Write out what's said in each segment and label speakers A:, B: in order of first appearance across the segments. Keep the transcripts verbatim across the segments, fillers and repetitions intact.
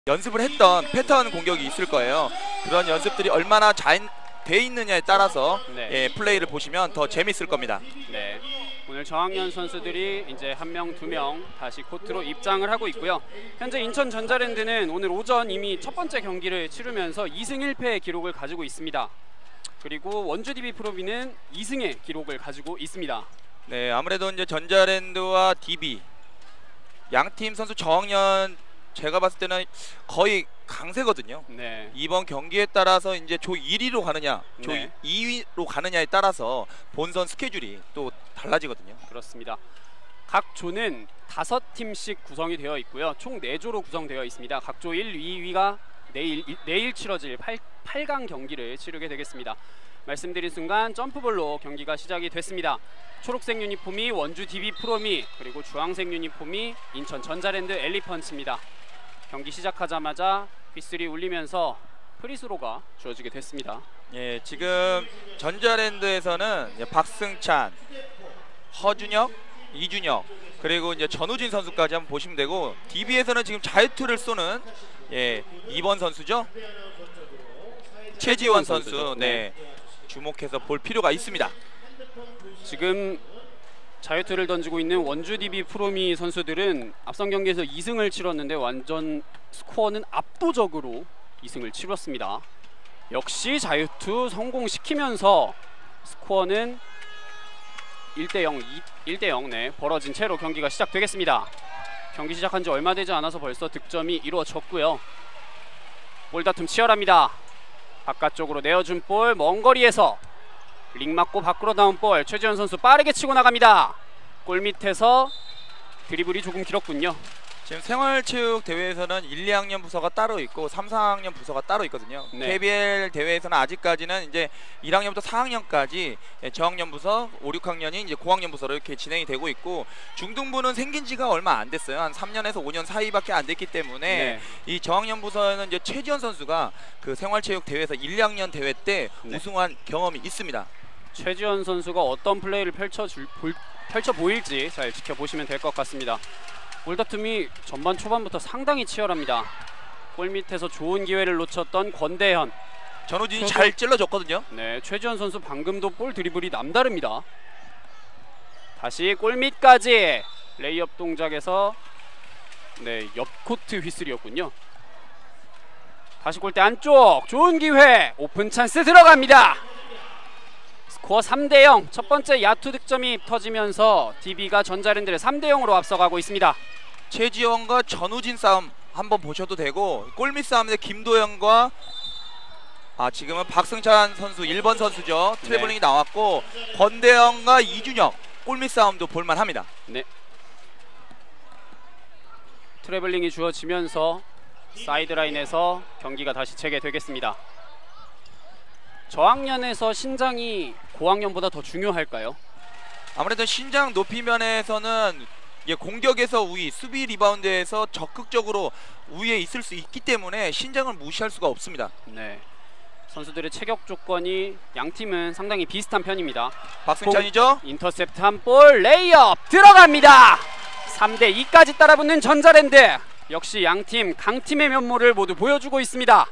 A: 연습을 했던 패턴 공격이 있을 거예요. 그런 연습들이 얼마나 잘 돼 있느냐에 따라서
B: 네.
A: 예, 플레이를 보시면 더 재밌을 겁니다.
B: 네. 오늘 저학년 선수들이 이제 한 명, 두 명 다시 코트로 입장을 하고 있고요. 현재 인천 전자랜드는 오늘 오전 이미 첫 번째 경기를 치르면서 이 승 일 패의 기록을 가지고 있습니다. 그리고 원주 디비 프로비는 이 승의 기록을 가지고 있습니다.
A: 네, 아무래도 이제 전자랜드와 디비 양팀 선수 저학년 제가 봤을 때는 거의 강세거든요.
B: 네.
A: 이번 경기에 따라서 이제 조 일 위로 가느냐, 조
B: 네.
A: 이 위로 가느냐에 따라서 본선 스케줄이 또 달라지거든요.
B: 그렇습니다. 각 조는 다섯 팀씩 구성이 되어 있고요. 총 네 조로 구성되어 있습니다. 각 조 일, 이 위가 내일 내일 치러질 팔 강 경기를 치르게 되겠습니다. 말씀드린 순간 점프볼로 경기가 시작이 됐습니다. 초록색 유니폼이 원주 디비 프로미, 그리고 주황색 유니폼이 인천 전자랜드 엘리펀츠입니다. 경기 시작하자마자 휘슬이 울리면서 프리스로가 주어지게 됐습니다.
A: 예, 지금 전자랜드에서는 이제 박승찬, 허준혁, 이준혁, 그리고 이제 전우진 선수까지 한번 보시면 되고, 디비에서는 지금 자유투를 쏘는 예, 이 번 선수죠. 최지원 선수, 네, 주목해서 볼 필요가 있습니다.
B: 지금 자유투를 던지고 있는 원주 디비 프로미 선수들은 앞선 경기에서 이 승을 치렀는데 완전 스코어는 압도적으로 이 승을 치렀습니다. 역시 자유투 성공시키면서 스코어는 일 대 영, 일 대 영 네, 벌어진 채로 경기가 시작되겠습니다. 경기 시작한 지 얼마 되지 않아서 벌써 득점이 이루어졌고요. 볼다툼 치열합니다. 바깥쪽으로 내어준 볼, 먼 거리에서 링 맞고 밖으로 나온 볼, 최지원 선수 빠르게 치고 나갑니다. 골 밑에서 드리블이 조금 길었군요.
A: 지금 생활체육 대회에서는 일, 이 학년 부서가 따로 있고 삼, 사 학년 부서가 따로 있거든요.
B: 네.
A: 케이비엘 대회에서는 아직까지는 이제 일 학년부터 사 학년까지 저학년 부서, 오, 육 학년이 이제 고학년 부서로 이렇게 진행이 되고 있고, 중등부는 생긴 지가 얼마 안 됐어요. 한 삼 년에서 오 년 사이밖에 안 됐기 때문에
B: 네.
A: 이 저학년 부서에는 이제 최지원 선수가 그 생활체육 대회에서 일, 이 학년 대회 때
B: 네.
A: 우승한 경험이 있습니다.
B: 최지원 선수가 어떤 플레이를 펼쳐줄, 볼, 펼쳐 보일지 잘 지켜보시면 될 것 같습니다. 볼다툼이 전반 초반부터 상당히 치열합니다. 골 밑에서 좋은 기회를 놓쳤던 권대현.
A: 전우진이
B: 최고...
A: 잘 찔러줬거든요.
B: 네, 최지원 선수 방금도 볼 드리블이 남다릅니다. 다시 골 밑까지 레이업 동작에서 네, 옆 코트 휘슬이었군요. 다시 골대 안쪽, 좋은 기회, 오픈 찬스 들어갑니다. 스코어 삼 대 영, 첫 번째 야투 득점이 터지면서 디비가 전자랜드를 삼 대 영으로 앞서가고 있습니다.
A: 최지원과 전우진 싸움 한번 보셔도 되고, 골밑 싸움인데 김도현과 아 지금은 박승찬 선수 일 번 선수죠. 트래블링이 네. 나왔고, 권대영과 이준혁 골밑 싸움도 볼만합니다.
B: 네. 트래블링이 주어지면서 사이드라인에서 경기가 다시 재개되겠습니다. 저학년에서 신장이 고학년보다 더 중요할까요?
A: 아무래도 신장 높이 면에서는 예, 공격에서 우위, 수비 리바운드에서 적극적으로 우위에 있을 수 있기 때문에 신장을 무시할 수가 없습니다.
B: 네. 선수들의 체격 조건이 양 팀은 상당히 비슷한 편입니다.
A: 박승찬이죠?
B: 인터셉트 한 볼, 레이업 들어갑니다. 삼 대 이까지 따라붙는 전자랜드. 역시 양 팀 강팀의 면모를 모두 보여주고 있습니다.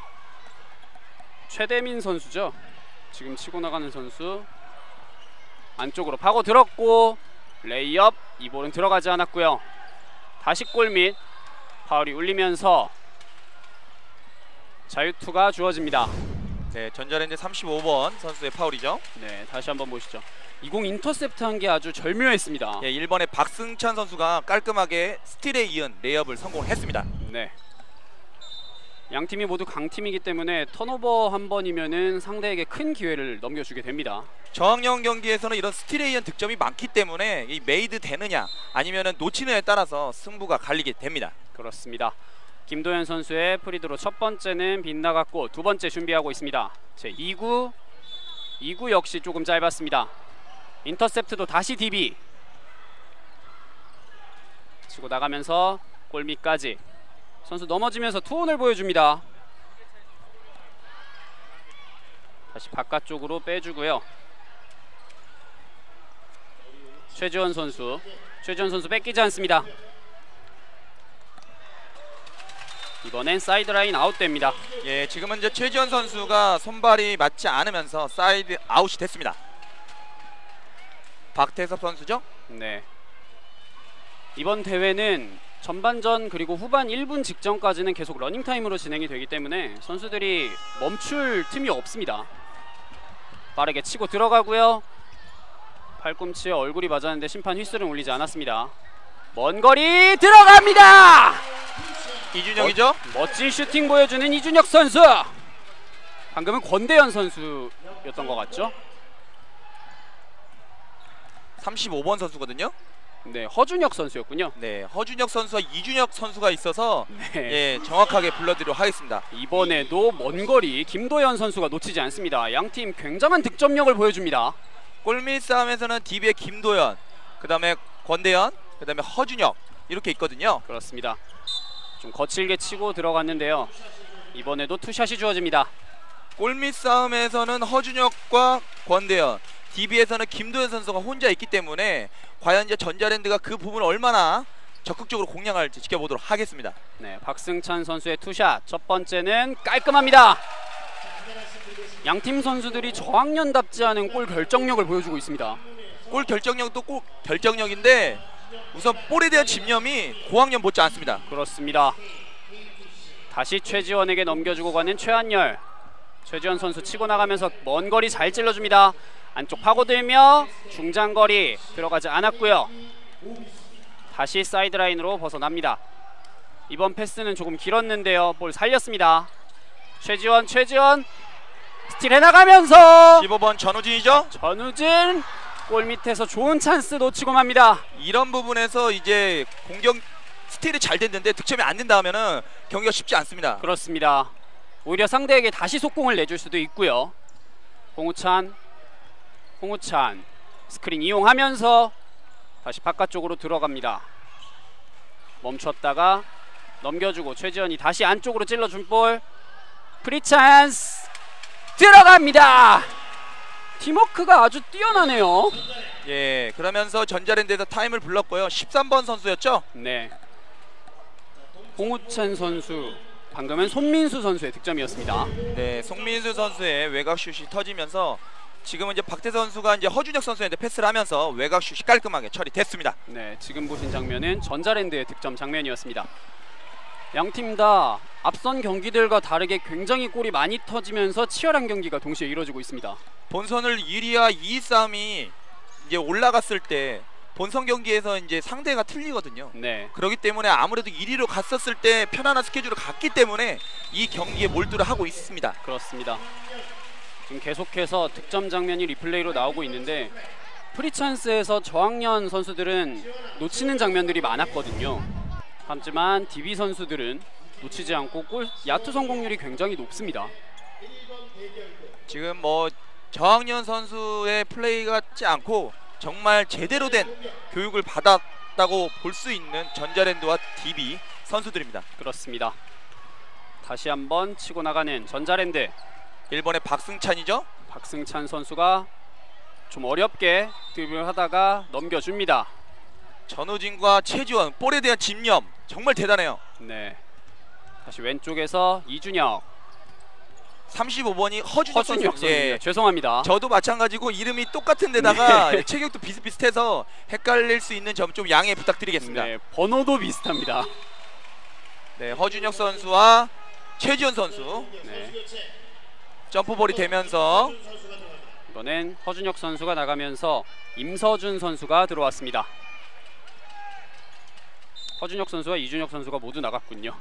B: 최대민 선수죠. 지금 치고 나가는 선수. 안쪽으로 파고 들었고 레이업, 이 볼은 들어가지 않았고요. 다시 골밑, 파울이 울리면서 자유투가 주어집니다.
A: 네, 전자랜드 삼십오 번 선수의 파울이죠.
B: 네, 다시 한번 보시죠. 이공 인터셉트 한 게 아주 절묘했습니다.
A: 예, 일 번의 박승찬 선수가 깔끔하게 스틸에 이은 레이업을 성공했습니다.
B: 네. 양 팀이 모두 강팀이기 때문에 턴오버 한 번이면은 상대에게 큰 기회를 넘겨주게 됩니다.
A: 저학년 경기에서는 이런 스틸에 의한 득점이 많기 때문에 이 메이드 되느냐 아니면은 놓치느냐에 따라서 승부가 갈리게 됩니다.
B: 그렇습니다. 김도현 선수의 프리드로 첫 번째는 빗나갔고 두 번째 준비하고 있습니다. 제 이 구, 이 구 역시 조금 짧았습니다. 인터셉트도 다시 디비. 치고 나가면서 골밑까지. 선수 넘어지면서 투혼을 보여줍니다. 다시 바깥쪽으로 빼주고요. 최지원 선수, 최지원 선수 뺏기지 않습니다. 이번엔 사이드라인 아웃됩니다.
A: 예, 지금은 이제 최지원 선수가 손발이 맞지 않으면서 사이드 아웃이 됐습니다. 박태섭 선수죠?
B: 네. 이번 대회는 전반전 그리고 후반 일 분 직전까지는 계속 러닝타임으로 진행이 되기 때문에 선수들이 멈출 틈이 없습니다. 빠르게 치고 들어가고요. 팔꿈치에 얼굴이 맞았는데 심판 휘슬은 울리지 않았습니다. 먼 거리 들어갑니다.
A: 이준혁이죠?
B: 멋, 멋진 슈팅 보여주는 이준혁 선수. 방금은 권대현 선수였던 것 같죠?
A: 삼십오 번 선수거든요.
B: 네, 허준혁 선수였군요.
A: 네, 허준혁 선수와 이준혁 선수가 있어서
B: 네.
A: 예, 정확하게 불러드리도록 하겠습니다.
B: 이번에도 먼 거리 김도현 선수가 놓치지 않습니다. 양팀 굉장한 득점력을 보여줍니다.
A: 골밑 싸움에서는 디비의 김도현, 그 다음에 권대현, 그 다음에 허준혁 이렇게 있거든요.
B: 그렇습니다. 좀 거칠게 치고 들어갔는데요. 이번에도 투샷이 주어집니다.
A: 골밑 싸움에서는 허준혁과 권대현, 디비에서는 김도현 선수가 혼자 있기 때문에 과연 이제 전자랜드가 그 부분을 얼마나 적극적으로 공략할지 지켜보도록 하겠습니다.
B: 네, 박승찬 선수의 투샷 첫 번째는 깔끔합니다. 양팀 선수들이 저학년답지 않은 골 결정력을 보여주고 있습니다.
A: 골 결정력도 꼭 결정력인데 우선 볼에 대한 집념이 고학년 못지 않습니다.
B: 그렇습니다. 다시 최지원에게 넘겨주고 가는 최한열. 최지원 선수 치고 나가면서 먼 거리 잘 찔러줍니다. 안쪽 파고들며 중장거리 들어가지 않았고요. 다시 사이드라인으로 벗어납니다. 이번 패스는 조금 길었는데요. 볼 살렸습니다. 최지원 최지원 스틸 해나가면서
A: 십오 번 전우진이죠?
B: 전우진 골 밑에서 좋은 찬스 놓치고 맙니다.
A: 이런 부분에서 이제 공격 스틸이 잘 됐는데 득점이 안 된다 하면은 경기가 쉽지 않습니다.
B: 그렇습니다. 오히려 상대에게 다시 속공을 내줄 수도 있고요. 홍우찬 홍우찬 스크린 이용하면서 다시 바깥쪽으로 들어갑니다. 멈췄다가 넘겨주고 최지원이 다시 안쪽으로 찔러준 볼. 프리찬스 들어갑니다. 팀워크가 아주 뛰어나네요.
A: 예, 그러면서 전자랜드에서 타임을 불렀고요. 십삼 번 선수였죠?
B: 네. 홍우찬 선수 방금은 손민수 선수의 득점이었습니다.
A: 네, 송민수 선수의 외곽 슛이 터지면서 지금은 이제 박태 선수가 이제 허준혁 선수한테 패스를 하면서 외곽 슛이 깔끔하게 처리됐습니다.
B: 네, 지금 보신 장면은 전자랜드의 득점 장면이었습니다. 양팀 다 앞선 경기들과 다르게 굉장히 골이 많이 터지면서 치열한 경기가 동시에 이루어지고 있습니다.
A: 본선을 일 위와 이 위 싸움이 이제 올라갔을 때 본선 경기에서 이제 상대가 틀리거든요.
B: 네.
A: 그렇기 때문에 아무래도 일 위로 갔었을 때 편안한 스케줄을 갔기 때문에 이 경기에 몰두를 하고 있습니다.
B: 그렇습니다. 지금 계속해서 득점 장면이 리플레이로 나오고 있는데 프리찬스에서 저학년 선수들은 놓치는 장면들이 많았거든요. 하지만 디비 선수들은 놓치지 않고 골 야투 성공률이 굉장히 높습니다.
A: 지금 뭐 저학년 선수의 플레이 같지 않고 정말 제대로 된 교육을 받았다고 볼 수 있는 전자랜드와 디비 선수들입니다.
B: 그렇습니다. 다시 한번 치고 나가는 전자랜드.
A: 일 번의 박승찬이죠?
B: 박승찬 선수가 좀 어렵게 드리블을 하다가 넘겨줍니다.
A: 전우진과 최지원 볼에 대한 집념 정말 대단해요.
B: 네. 다시 왼쪽에서 이준혁.
A: 삼십오 번이 허준혁
B: 허준혁
A: 선수.
B: 선수입니다.
A: 예.
B: 죄송합니다.
A: 저도 마찬가지고 이름이 똑같은 데다가
B: 네.
A: 체격도 비슷비슷해서 헷갈릴 수 있는 점 좀 양해 부탁드리겠습니다.
B: 네, 번호도 비슷합니다.
A: 네, 허준혁 선수와 최지원 선수
B: 네.
A: 점프볼이 되면서
B: 이번엔 허준혁 선수가 나가면서 임서준 선수가 들어왔습니다. 허준혁 선수와 이준혁 선수가 모두 나갔군요.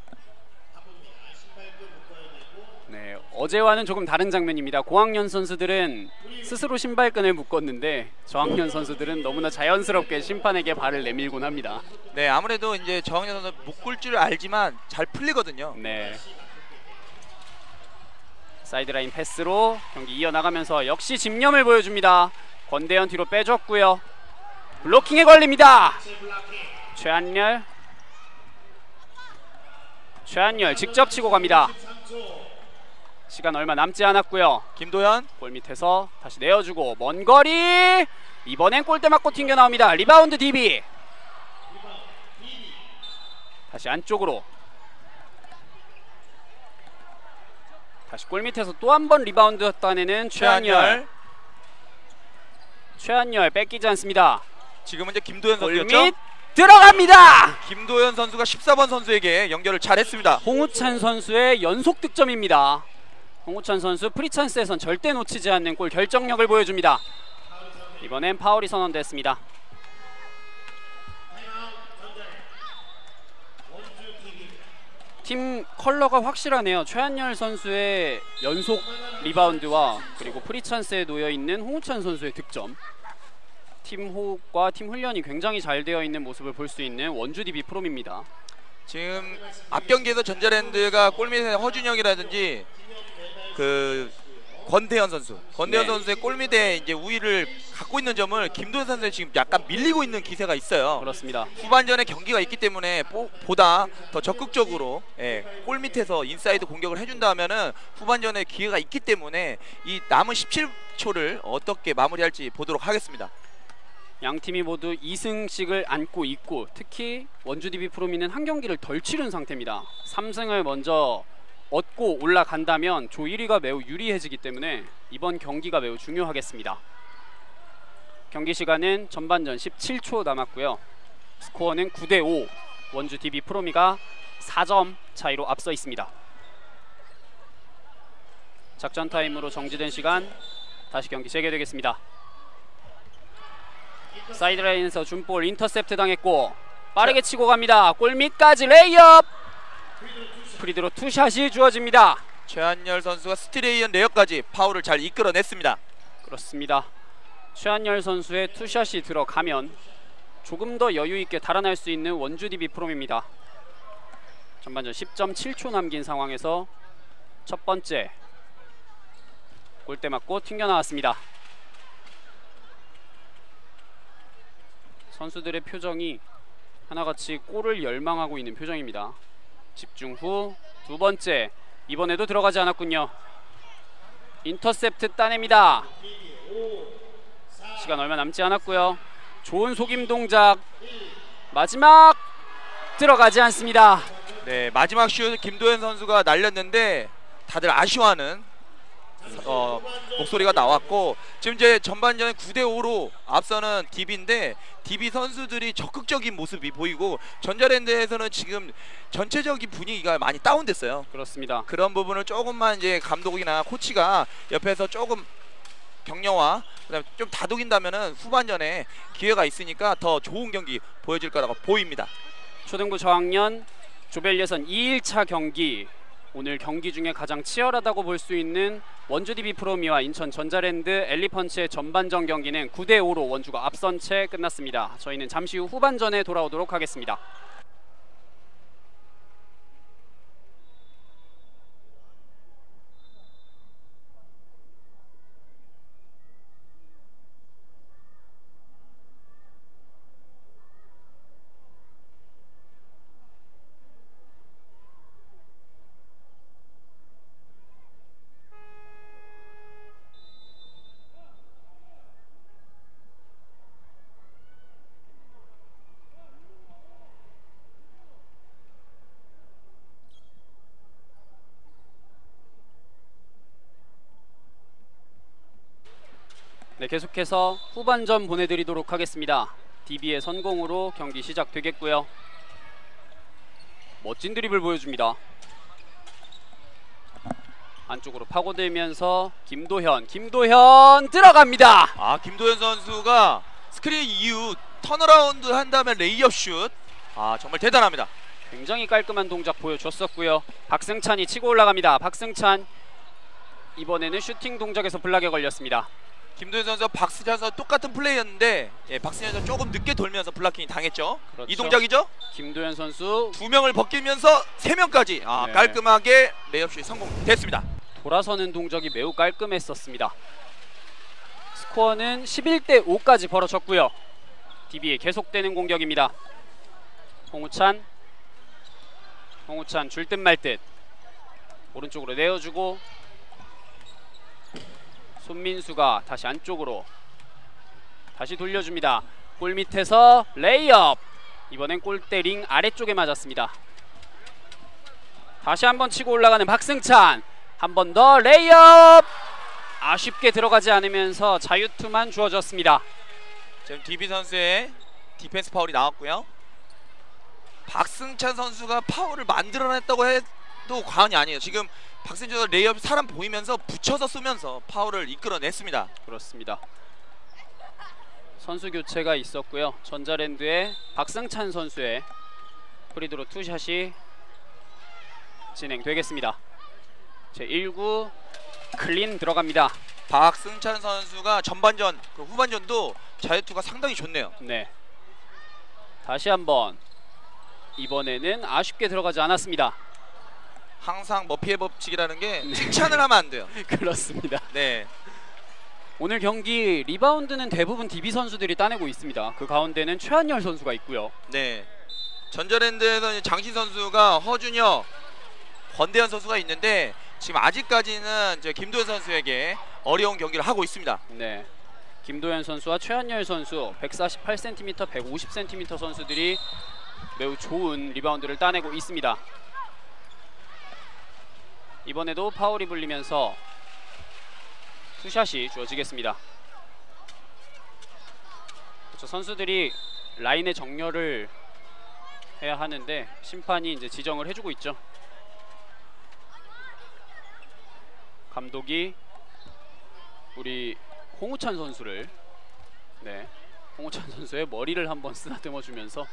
B: 네, 어제와는 조금 다른 장면입니다. 고학년 선수들은 스스로 신발끈을 묶었는데 저학년 선수들은 너무나 자연스럽게 심판에게 발을 내밀곤 합니다.
A: 네, 아무래도 이제 저학년 선수 묶을 줄 알지만 잘 풀리거든요.
B: 네. 사이드라인 패스로 경기 이어나가면서 역시 집념을 보여줍니다. 권대현 뒤로 빼줬고요. 블로킹에 걸립니다. 최한열 최한열 직접 치고 갑니다. 시간 얼마 남지 않았고요.
A: 김도현
B: 골 밑에서 다시 내어주고 먼 거리. 이번엔 골대 맞고 튕겨 나옵니다. 리바운드 디비. 다시 안쪽으로 다시 골 밑에서 또 한 번 리바운드 따내는 최한열.
A: 최한열.
B: 최한열 뺏기지 않습니다.
A: 지금은 이제 김도현
B: 골
A: 선수였죠?
B: 밑 들어갑니다.
A: 김도현 선수가 십사 번 선수에게 연결을 잘했습니다.
B: 홍우찬 선수의 연속 득점입니다. 홍우찬 선수 프리찬스에선 절대 놓치지 않는 골 결정력을 보여줍니다. 이번엔 파울이 선언됐습니다. 팀 컬러가 확실하네요. 최한열 선수의 연속 리바운드와 그리고 프리찬스에 놓여있는 홍우찬 선수의 득점, 팀 호흡과 팀 훈련이 굉장히 잘 되어 있는 모습을 볼 수 있는 원주 디비 프롬입니다.
A: 지금 앞 경기에서 전자랜드가 골밑에 허준영이라든지 그 권대현 선수, 권대현
B: 네.
A: 선수의 골밑에 이제 우위를 갖고 있는 점을 김도현 선수에 지금 약간 밀리고 있는 기세가 있어요.
B: 그렇습니다.
A: 후반전에 경기가 있기 때문에 보, 보다 더 적극적으로 예, 골밑에서 인사이드 공격을 해준다 하면은 후반전에 기회가 있기 때문에 이 남은 십칠 초를 어떻게 마무리할지 보도록 하겠습니다.
B: 양 팀이 모두 이 승씩을 안고 있고 특히 원주 디비 프로미는 한 경기를 덜 치른 상태입니다. 삼 승을 먼저 얻고 올라간다면 조 일 위가 매우 유리해지기 때문에 이번 경기가 매우 중요하겠습니다. 경기 시간은 전반전 십칠 초 남았고요. 스코어는 구 대 오. 원주 디비 프로미가 사 점 차이로 앞서 있습니다. 작전 타임으로 정지된 시간 다시 경기 재개되겠습니다. 사이드라인에서 준볼 인터셉트 당했고 빠르게 치고 갑니다. 골밑까지 레이업. 프리드로 투샷이 주어집니다.
A: 최한열 선수가 스트레이언 레이업까지 파울을 잘 이끌어냈습니다.
B: 그렇습니다. 최한열 선수의 투샷이 들어가면 조금 더 여유있게 달아날 수 있는 원주 디비 프롬입니다. 전반전 십 점 칠 초 남긴 상황에서 첫 번째 골대 맞고 튕겨나왔습니다. 선수들의 표정이 하나같이 골을 열망하고 있는 표정입니다. 집중 후 두 번째, 이번에도 들어가지 않았군요. 인터셉트 따냅니다. 시간 얼마 남지 않았고요. 좋은 속임 동작, 마지막 들어가지 않습니다.
A: 네, 마지막 슛 김도현 선수가 날렸는데 다들 아쉬워하는 어, 목소리가 나왔고 지금 이제 전반전에 구 대 오로 앞서는 디비인데 디비 선수들이 적극적인 모습이 보이고 전자랜드에서는 지금 전체적인 분위기가 많이 다운됐어요.
B: 그렇습니다.
A: 그런 부분을 조금만 이제 감독이나 코치가 옆에서 조금 격려와 그다음에 좀 다독인다면은 후반전에 기회가 있으니까 더 좋은 경기 보여줄 거라고 보입니다.
B: 초등부 저학년 조별 예선 이 일차 경기, 오늘 경기 중에 가장 치열하다고 볼 수 있는 원주 디비 프로미와 인천 전자랜드 엘리펀치의 전반전 경기는 구 대 오로 원주가 앞선 채 끝났습니다. 저희는 잠시 후 후반전에 돌아오도록 하겠습니다. 네, 계속해서 후반전 보내드리도록 하겠습니다. 디비의 선공으로 경기 시작되겠고요. 멋진 드리블 보여줍니다. 안쪽으로 파고들면서 김도현, 김도현 들어갑니다.
A: 아, 김도현 선수가 스크린 이후 턴어라운드 한 다음에 레이업 슛, 아 정말 대단합니다.
B: 굉장히 깔끔한 동작 보여줬었고요. 박승찬이 치고 올라갑니다. 박승찬 이번에는 슈팅 동작에서 블락에 걸렸습니다.
A: 김도현 선수와 박승찬 선수 똑같은 플레이였는데 예, 박승찬 선수 조금 늦게 돌면서 블락킹이 당했죠.
B: 그렇죠.
A: 이 동작이죠.
B: 김도현 선수
A: 두 명을 벗기면서 세 명까지 아,
B: 네.
A: 깔끔하게 레이업슛이 성공됐습니다.
B: 돌아서는 동작이 매우 깔끔했었습니다. 스코어는 십일 대 오까지 벌어졌고요. 디비의 계속되는 공격입니다. 홍우찬, 홍우찬 줄 듯 말 듯 오른쪽으로 내어주고 손민수가 다시 안쪽으로 다시 돌려줍니다. 골 밑에서 레이업. 이번엔 골대 링 아래쪽에 맞았습니다. 다시 한번 치고 올라가는 박승찬. 한 번 더 레이업 아쉽게 들어가지 않으면서 자유투만 주어졌습니다.
A: 지금 디비 선수의 디펜스 파울이 나왔고요. 박승찬 선수가 파울을 만들어냈다고 해도 과언이 아니에요. 지금 박승찬 선수 레이업 사람 보이면서 붙여서 쏘면서 파울을 이끌어냈습니다.
B: 그렇습니다. 선수 교체가 있었고요. 전자랜드의 박승찬 선수의 프리드로 투샷이 진행되겠습니다. 제일 구 클린 들어갑니다.
A: 박승찬 선수가 전반전 그 후반전도 자유투가 상당히 좋네요.
B: 네. 다시 한번 이번에는 아쉽게 들어가지 않았습니다.
A: 항상 머피의 법칙이라는 게
B: 네.
A: 칭찬을 하면 안 돼요.
B: 그렇습니다.
A: 네.
B: 오늘 경기 리바운드는 대부분 디비 선수들이 따내고 있습니다. 그 가운데는 최한열 선수가 있고요.
A: 네. 전자랜드에서 장신 선수가 허준혁, 권대현 선수가 있는데 지금 아직까지는 이제 김도현 선수에게 어려운 경기를 하고 있습니다.
B: 네. 김도현 선수와 최한열 선수 백사십팔 센티미터, 백오십 센티미터 선수들이 매우 좋은 리바운드를 따내고 있습니다. 이번에도 파울이 불리면서 투샷이 주어지겠습니다. 그렇죠. 선수들이 라인의 정렬을 해야 하는데 심판이 이제 지정을 해주고 있죠. 감독이 우리 홍우찬 선수를 네 홍우찬 선수의 머리를 한번 쓰다듬어 주면서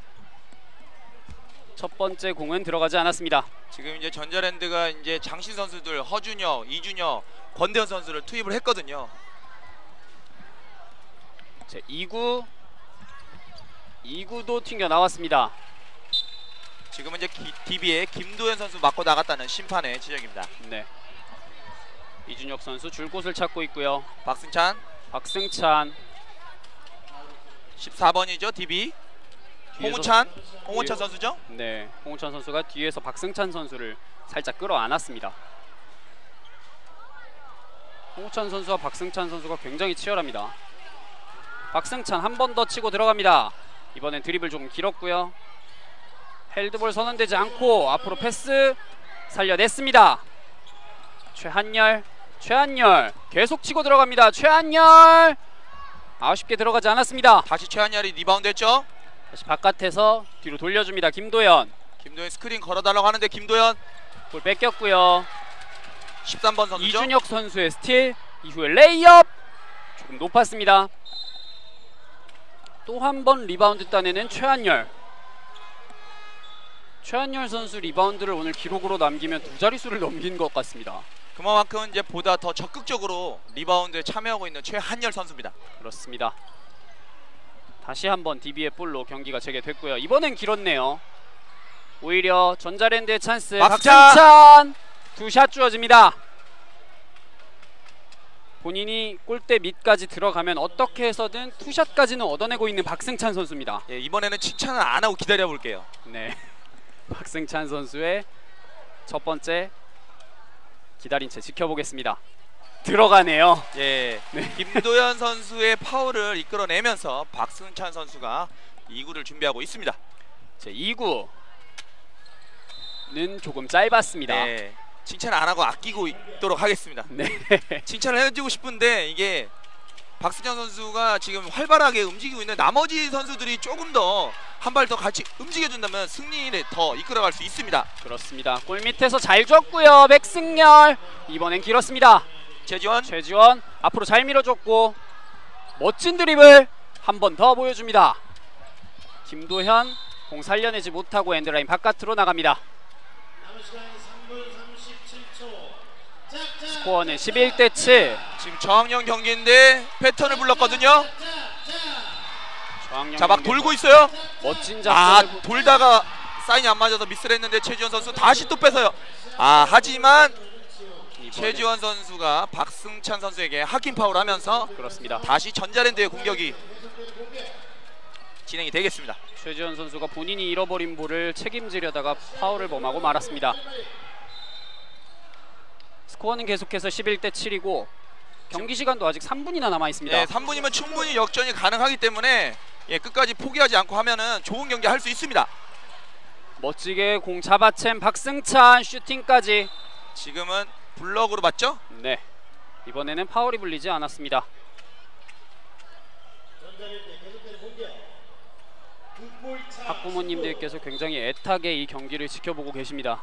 B: 첫 번째 공은 들어가지 않았습니다.
A: 지금 이제 전자랜드가 이제 장신 선수들 허준혁, 이준혁, 권대현 선수를 투입을 했거든요.
B: 자, 이 구 이 구도 튕겨 나왔습니다.
A: 지금은 이제 디비의 김도현 선수 맞고 나갔다는 심판의 지적입니다.
B: 네. 이준혁 선수 줄 곳을 찾고 있고요.
A: 박승찬,
B: 박승찬
A: 십사 번이죠 디비. 홍우찬, 홍우찬 선수죠.
B: 네, 홍우찬 선수가 뒤에서 박승찬 선수를 살짝 끌어안았습니다. 홍우찬 선수와 박승찬 선수가 굉장히 치열합니다. 박승찬 한 번 더 치고 들어갑니다. 이번엔 드리블 조금 길었고요. 헬드볼 선언되지 않고 앞으로 패스 살려냈습니다. 최한열, 최한열 계속 치고 들어갑니다. 최한열 아쉽게 들어가지 않았습니다.
A: 다시 최한열이 리바운드 했죠.
B: 다시 바깥에서 뒤로 돌려줍니다. 김도현.
A: 김도현 스크린 걸어달라고 하는데 김도현
B: 볼 뺏겼고요.
A: 십삼 번 선수죠.
B: 이준혁 선수의 스틸 이후에 레이업 조금 높았습니다. 또 한 번 리바운드 따내는 최한열. 최한열 선수 리바운드를 오늘 기록으로 남기면 두 자릿수를 넘긴 것 같습니다.
A: 그만큼 이제 보다 더 적극적으로 리바운드에 참여하고 있는 최한열 선수입니다.
B: 그렇습니다. 다시 한번 디비의 볼로 경기가 재개됐고요. 이번엔 길었네요. 오히려 전자랜드의 찬스.
A: 박승찬!
B: 박승찬 두 샷 주어집니다. 본인이 골대 밑까지 들어가면 어떻게 해서든 투샷까지는 얻어내고 있는 박승찬 선수입니다.
A: 예, 이번에는 칭찬을 안 하고 기다려 볼게요.
B: 네, 박승찬 선수의 첫 번째 기다린 채 지켜보겠습니다. 들어가네요.
A: 예,
B: 네.
A: 김도현 선수의 파울을 이끌어내면서 박승찬 선수가 이 구를 준비하고 있습니다.
B: 제 이 구는 조금 짧았습니다.
A: 네, 칭찬 안 하고 아끼고 있도록 하겠습니다.
B: 네.
A: 칭찬을 해주고 싶은데 이게 박승찬 선수가 지금 활발하게 움직이고 있는 나머지 선수들이 조금 더 한 발 더 같이 움직여준다면 승리를 더 이끌어갈 수 있습니다.
B: 그렇습니다. 골 밑에서 잘 줬고요. 백승열 이번엔 길었습니다.
A: 최지원,
B: 최지원 앞으로 잘 밀어줬고 멋진 드리블 한 번 더 보여줍니다. 김도현 공 살려내지 못하고 엔드라인 바깥으로 나갑니다. 스코어는 십일 대 칠.
A: 지금 저학년 경기인데 패턴을 불렀거든요. 자, 막 돌고 있어요.
B: 멋진
A: 아,
B: 작전을
A: 돌다가 사인이 안 맞아서 미스를 했는데 최지원 선수 다시 또 뺏어요. 아, 하지만
B: 이번에
A: 최지원 선수가 박승찬 선수에게 하킹 파울 하면서
B: 그렇습니다.
A: 다시 전자랜드의 공격이 진행이 되겠습니다.
B: 최지원 선수가 본인이 잃어버린 볼을 책임지려다가 파울을 범하고 말았습니다. 스코어는 계속해서 십일 대 칠이고 경기 시간도 아직 삼 분이나 남아 있습니다.
A: 예, 삼 분이면 충분히 역전이 가능하기 때문에 예, 끝까지 포기하지 않고 하면은 좋은 경기 할 수 있습니다.
B: 멋지게 공 잡아챈 박승찬 슈팅까지.
A: 지금은 블럭으로 맞죠?
B: 네. 이번에는 파울이 불리지 않았습니다. 학부모님들께서 굉장히 애타게 이 경기를 지켜보고 계십니다.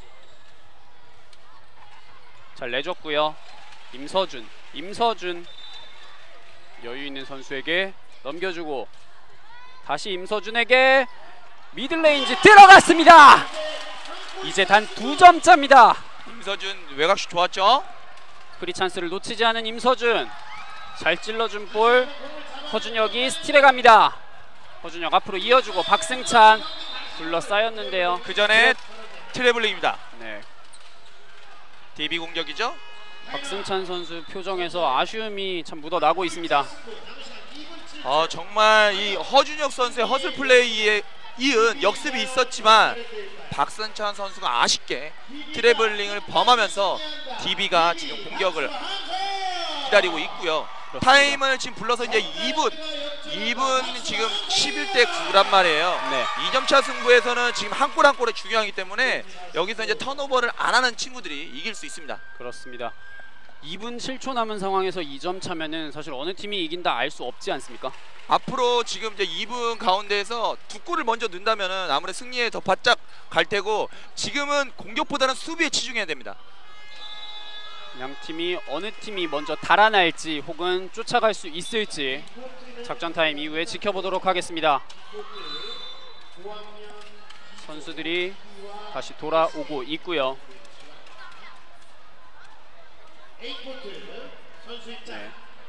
B: 잘 내줬고요. 임서준, 임서준 여유 있는 선수에게 넘겨주고 다시 임서준에게 미들레인지 들어갔습니다. 이제 단 두 점 차입니다.
A: 임서준 외곽슛 좋았죠?
B: 프리 찬스를 놓치지 않은 임서준, 잘 찔러준 볼 허준혁이 스틸해 갑니다. 허준혁 앞으로 이어주고 박승찬 둘러싸였는데요.
A: 그 전에 트래블링입니다.
B: 네,
A: 디비 공격이죠?
B: 박승찬 선수 표정에서 아쉬움이 참 묻어나고 있습니다.
A: 어, 정말 이 허준혁 선수의 허슬 플레이에 이은 역습이 있었지만 박승찬 선수가 아쉽게 트래블링을 범하면서 디비가 지금 공격을 기다리고 있고요.
B: 그렇습니다.
A: 타임을 지금 불러서 이제 이 분 이 분 지금 십일 대 구란 말이에요.
B: 네.
A: 이 점 차 승부에서는 지금 한 골 한 골이 중요하기 때문에 여기서 이제 턴오버를 안 하는 친구들이 이길 수 있습니다.
B: 그렇습니다. 이 분 칠 초 남은 상황에서 이 점 차면은 사실 어느 팀이 이긴다 알 수 없지 않습니까?
A: 앞으로 지금 이제 이 분 가운데에서 두 골을 먼저 넣는다면은 아무래도 승리에 더 바짝 갈 테고 지금은 공격보다는 수비에 치중해야 됩니다.
B: 양 팀이 어느 팀이 먼저 달아날지 혹은 쫓아갈 수 있을지 작전 타임 이후에 지켜보도록 하겠습니다. 선수들이 다시 돌아오고 있고요. 네.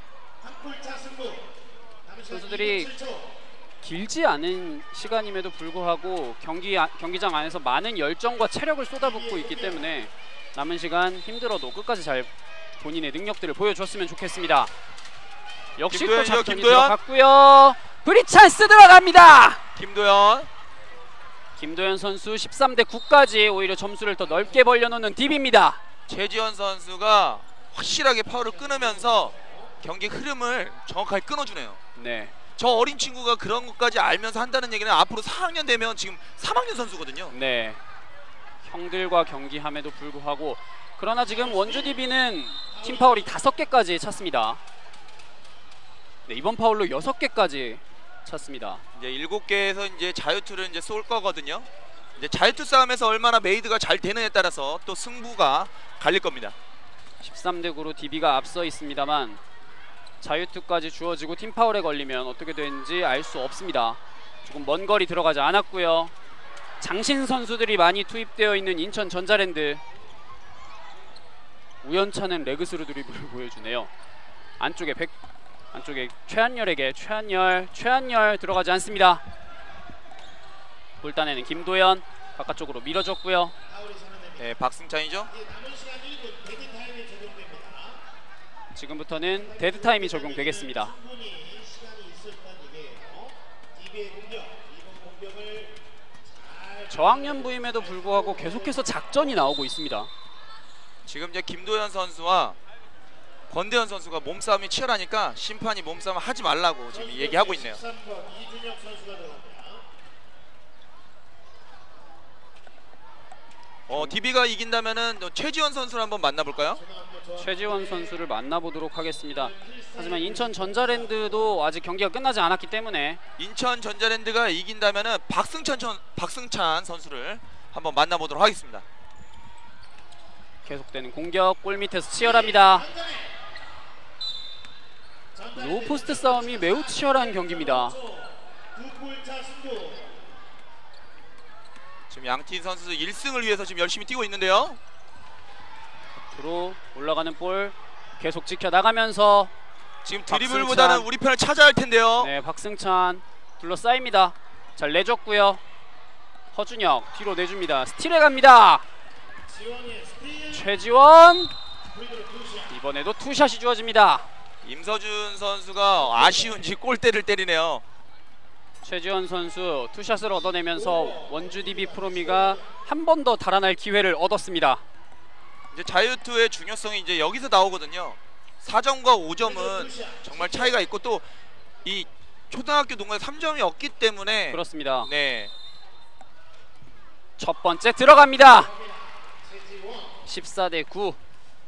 B: 선수들이 길지 않은 시간임에도 불구하고 경기 아, 경기장 안에서 많은 열정과 체력을 쏟아붓고 있기 때문에 남은 시간 힘들어도 끝까지 잘 본인의 능력들을 보여줬으면 좋겠습니다. 역시 또
A: 김도현이요,
B: 작전이
A: 김도현.
B: 들어갔고요. 브리 찬스 들어갑니다.
A: 김도현
B: 김도현 선수 십삼 대 구까지 오히려 점수를 더 넓게 벌려놓는 딥입니다.
A: 최지원 선수가 확실하게 파울을 끊으면서 경기 흐름을 정확하게 끊어주네요.
B: 네,
A: 저 어린 친구가 그런 것까지 알면서 한다는 얘기는 앞으로 사 학년 되면 지금 삼 학년 선수거든요.
B: 네. 형들과 경기함에도 불구하고 그러나 지금 원주 디비는 팀 파울이 다섯 개까지 찼습니다. 네, 이번 파울로 여섯 개까지 찼습니다.
A: 이제 일곱 개에서 이제 자유투를 이제 쏠 거거든요. 이제 자유투 싸움에서 얼마나 메이드가 잘 되느냐에 따라서 또 승부가 갈릴 겁니다.
B: 십삼 대 구로 디비가 앞서 있습니다만 자유투까지 주어지고 팀 파울에 걸리면 어떻게 되는지 알 수 없습니다. 조금 먼 거리 들어가지 않았고요. 장신 선수들이 많이 투입되어 있는 인천 전자랜드. 우연찮은 레그스루 드리블을 보여주네요. 안쪽에 백 안쪽에 최한열에게 최한열 최한열 들어가지 않습니다. 볼 따내는 김도현 바깥쪽으로 밀어줬고요.
A: 네, 박승찬이죠.
B: 지금부터는 데드 타임이 적용되겠습니다. 저학년 부임에도 불구하고 계속해서 작전이 나오고 있습니다.
A: 지금 이제 김도현 선수와 권대현 선수가 몸싸움이 치열하니까 심판이 몸싸움 하지 말라고 지금 얘기하고 있네요. 어, 디비가 이긴다면은 최지원 선수를 한번 만나볼까요?
B: 최지원 선수를 만나보도록 하겠습니다. 하지만 인천 전자랜드도 아직 경기가 끝나지 않았기 때문에
A: 인천 전자랜드가 이긴다면은 박승찬 전, 박승찬 선수를 한번 만나보도록 하겠습니다.
B: 계속되는 공격, 골 밑에서 치열합니다. 로우포스트 싸움이 매우 치열한 경기입니다.
A: 지금 양팀 선수 일 승을 위해서 지금 열심히 뛰고 있는데요.
B: 앞으로 올라가는 볼 계속 지켜나가면서
A: 지금 드리블보다는 우리 편을 찾아야 할 텐데요.
B: 네, 박승찬 둘러싸입니다. 잘 내줬고요. 허준혁 뒤로 내줍니다. 스틸해 갑니다. 최지원 이번에도 투샷이 주어집니다.
A: 임서준 선수가 아쉬운지 골대를 때리네요.
B: 최지원 선수 투샷을 얻어내면서 원주 디비 프로미가 한 번 더 달아날 기회를 얻었습니다.
A: 이제 자유투의 중요성이 이제 여기서 나오거든요. 사 점과 오 점은 정말 차이가 있고 또 이 초등학교 농구에 삼 점이 없기 때문에
B: 그렇습니다.
A: 네.
B: 첫 번째 들어갑니다. 십사 대 구.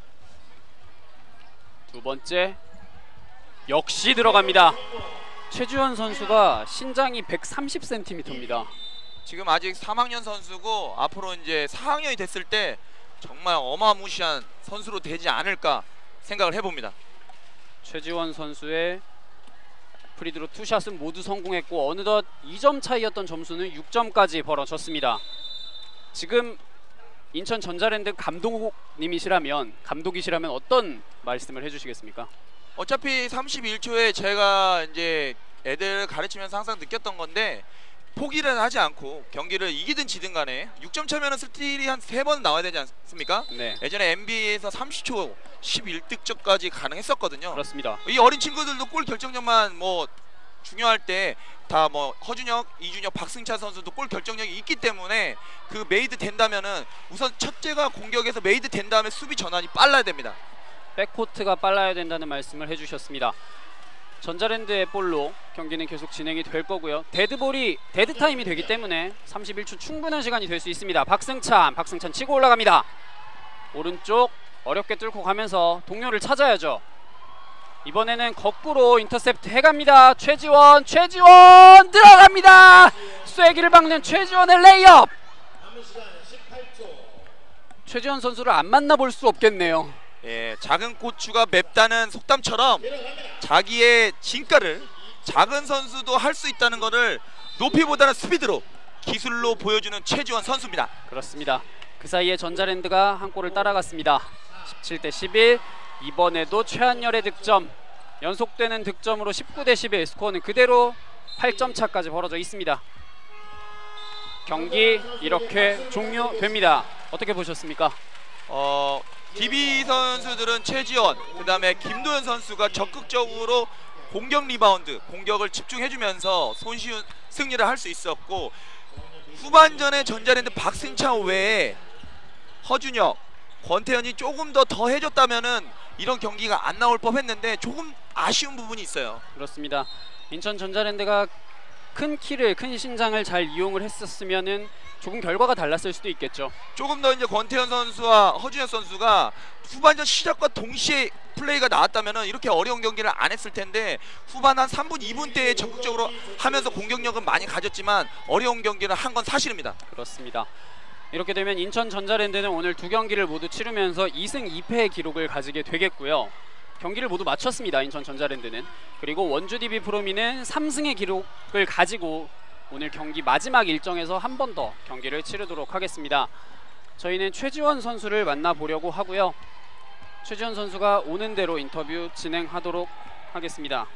B: 두 번째 역시 들어갑니다. 최지원 선수가 신장이 백삼십 센티미터입니다.
A: 지금 아직 삼 학년 선수고 앞으로 이제 사 학년이 됐을 때 정말 어마무시한 선수로 되지 않을까 생각을 해봅니다.
B: 최지원 선수의 프리드로 투샷은 모두 성공했고 어느덧 이 점 차이였던 점수는 육 점까지 벌어졌습니다. 지금 인천 전자랜드 감독님이시라면 감독이시라면 어떤 말씀을 해주시겠습니까?
A: 어차피 삼십일 초에 제가 이제 애들 가르치면서 항상 느꼈던 건데 포기를 하지 않고 경기를 이기든 지든 간에 육 점 차면은 스틸이 한 세 번 나와야 되지 않습니까?
B: 네.
A: 예전에 엔비에이에서 삼십 초 십일 득점까지 가능했었거든요.
B: 그렇습니다.
A: 이 어린 친구들도 골 결정력만 뭐 중요할 때 다 뭐 허준혁, 이준혁, 박승찬 선수도 골 결정력이 있기 때문에 그 메이드 된다면은 우선 첫째가 공격에서 메이드 된 다음에 수비 전환이 빨라야 됩니다.
B: 백코트가 빨라야 된다는 말씀을 해주셨습니다. 전자랜드의 볼로 경기는 계속 진행이 될 거고요. 데드볼이 데드타임이 되기 때문에 삼십일 초 충분한 시간이 될 수 있습니다. 박승찬, 박승찬 치고 올라갑니다. 오른쪽 어렵게 뚫고 가면서 동료를 찾아야죠. 이번에는 거꾸로 인터셉트 해갑니다. 최지원, 최지원 들어갑니다. 쐐기를 박는 최지원의 레이업. 최지원 선수를 안 만나볼 수 없겠네요.
A: 예, 작은 고추가 맵다는 속담처럼 자기의 진가를 작은 선수도 할 수 있다는 것을 높이보다는 스피드로 기술로 보여주는 최지원 선수입니다.
B: 그렇습니다. 그 사이에 전자랜드가 한 골을 따라갔습니다. 십칠 대 십일. 이번에도 최한열의 득점, 연속되는 득점으로 십구 대 십일. 스코어는 그대로 팔 점 차까지 벌어져 있습니다. 경기 이렇게 종료됩니다. 어떻게 보셨습니까?
A: 어, 디비 선수들은 최지원, 그 다음에 김도현 선수가 적극적으로 공격 리바운드, 공격을 집중해주면서 손쉬운 승리를 할 수 있었고, 후반전에 전자랜드 박승찬 외에 허준혁, 권태현이 조금 더 더 해줬다면은 이런 경기가 안 나올 법했는데 조금 아쉬운 부분이 있어요.
B: 그렇습니다. 인천 전자랜드가 큰 키를, 큰 신장을 잘 이용을 했었으면은 조금 결과가 달랐을 수도 있겠죠.
A: 조금 더 이제 권태현 선수와 허준혁 선수가 후반전 시작과 동시에 플레이가 나왔다면은 이렇게 어려운 경기를 안 했을 텐데, 후반 한 삼 분, 이 분 대에 적극적으로 하면서 공격력은 많이 가졌지만 어려운 경기를 한 건 사실입니다.
B: 그렇습니다. 이렇게 되면 인천 전자랜드는 오늘 두 경기를 모두 치르면서 이 승 이 패의 기록을 가지게 되겠고요. 경기를 모두 마쳤습니다. 인천 전자랜드는. 그리고 원주 디비 프로미는 삼 승의 기록을 가지고 오늘 경기 마지막 일정에서 한 번 더 경기를 치르도록 하겠습니다. 저희는 최지원 선수를 만나보려고 하고요. 최지원 선수가 오는 대로 인터뷰 진행하도록 하겠습니다.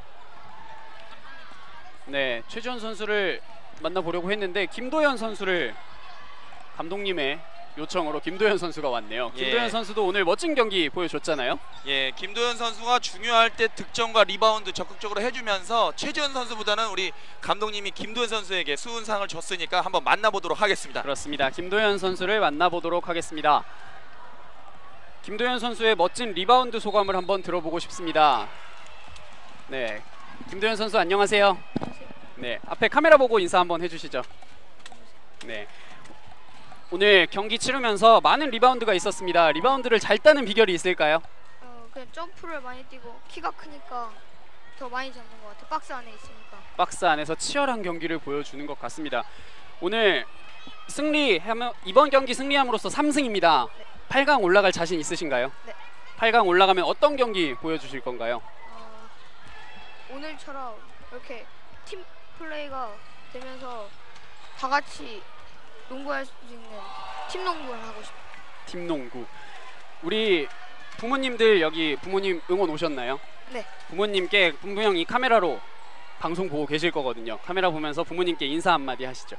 B: 네, 최지원 선수를 만나보려고 했는데 김도현 선수를 감독님의 요청으로 김도현 선수가 왔네요. 김도현
A: 예.
B: 선수도 오늘 멋진 경기 보여줬잖아요.
A: 예, 김도현 선수가 중요할 때 득점과 리바운드 적극적으로 해주면서 최지원 선수보다는 우리 감독님이 김도현 선수에게 수훈상을 줬으니까 한번 만나보도록 하겠습니다.
B: 그렇습니다. 김도현 선수를 만나보도록 하겠습니다. 김도현 선수의 멋진 리바운드 소감을 한번 들어보고 싶습니다. 네, 김도현 선수 안녕하세요. 네, 앞에 카메라 보고 인사 한번 해주시죠. 네, 오늘 경기 치르면서 많은 리바운드가 있었습니다. 리바운드를 잘 따는 비결이 있을까요?
C: 어, 그냥 점프를 많이 뛰고 키가 크니까 더 많이 잡는 것 같아요. 박스 안에 있으니까.
B: 박스 안에서 치열한 경기를 보여주는 것 같습니다. 오늘 승리하면, 이번 경기 승리함으로써 삼 승입니다.
C: 네.
B: 팔 강 올라갈 자신 있으신가요?
C: 네.
B: 팔 강 올라가면 어떤 경기 보여주실 건가요?
C: 어, 오늘처럼 이렇게 팀 플레이가 되면서 다 같이 농구할 수 있는 팀 농구를 하고 싶어요.
B: 팀 농구. 우리 부모님들 여기 부모님 응원 오셨나요?
C: 네.
B: 부모님께 분명 이 카메라로 방송 보고 계실 거거든요. 카메라 보면서 부모님께 인사 한마디 하시죠.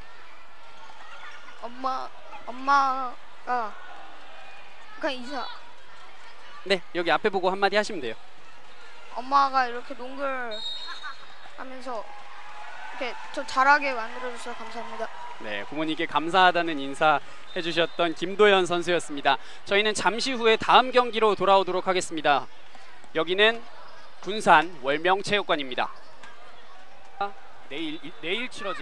C: 엄마, 엄마가 그냥 인사.
B: 네, 여기 앞에 보고 한마디 하시면 돼요.
C: 엄마가 이렇게 농구를 하면서 이렇게 더 잘하게 만들어주셔서 감사합니다.
B: 네, 부모님께 감사하다는 인사 해주셨던 김도현 선수였습니다. 저희는 잠시 후에 다음 경기로 돌아오도록 하겠습니다. 여기는 군산 월명체육관입니다. 내일 내일 치러질